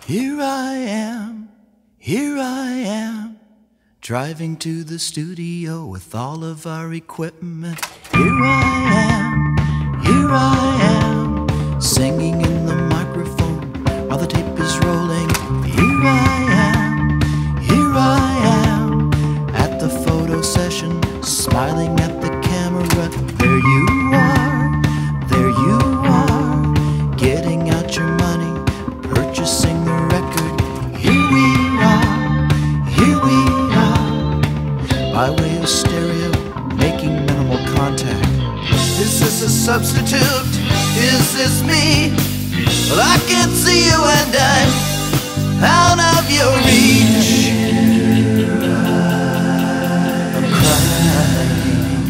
Here I am, driving to the studio with all of our equipment. Here I am, singing in the microphone while the tape is rolling. Here I am, at the photo session, smiling at the camera. There you are, getting out your money, purchasing the record. Here we are, by way of stereo, making minimal contact. Is this a substitute? Is this me? Well, I can't see you and I'm out of your reach. I'm crying.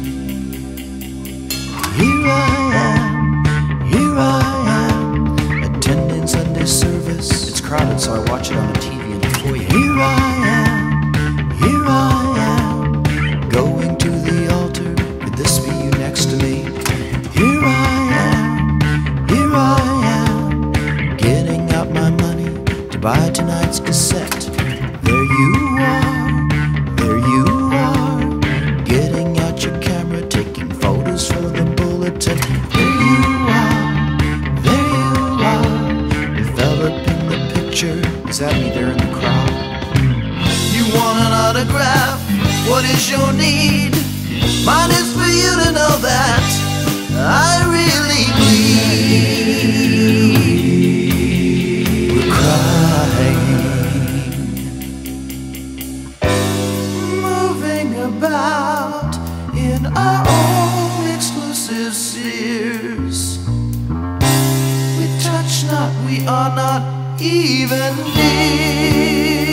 Here I am, attending Sunday service. It's crowded, so I watch it on the TV in the foyer. Here I am, going to the altar. Could this be you next to me? Here I am, getting out my money to buy tonight's cassette. There you are, getting out your camera, taking photos for the bulletin. There you are, enveloping the picture. Is that me there in the crowd? You want an autograph? What is your need? Mine is for you to know that I really bleed. We're crying, moving about in our own exclusive spheres. We touch not, we are not even near.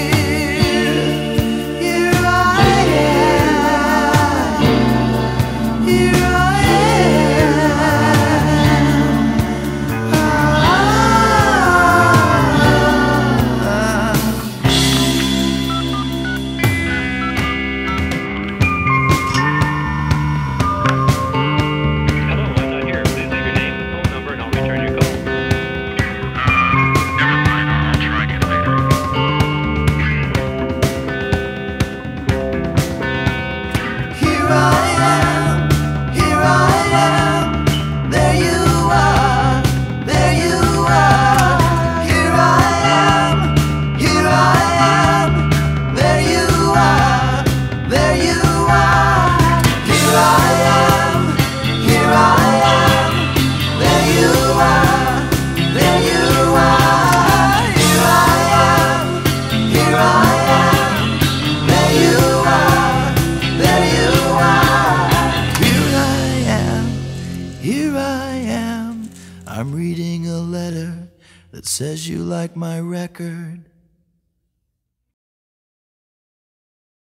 Here I am, I'm reading a letter that says you like my record.